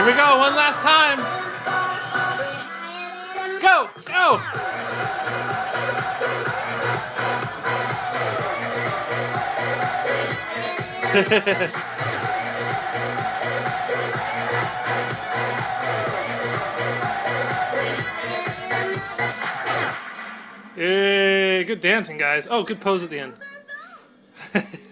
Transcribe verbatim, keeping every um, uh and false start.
we go, one last time. Go, go. Hey, good dancing, guys. Oh, good pose at the end.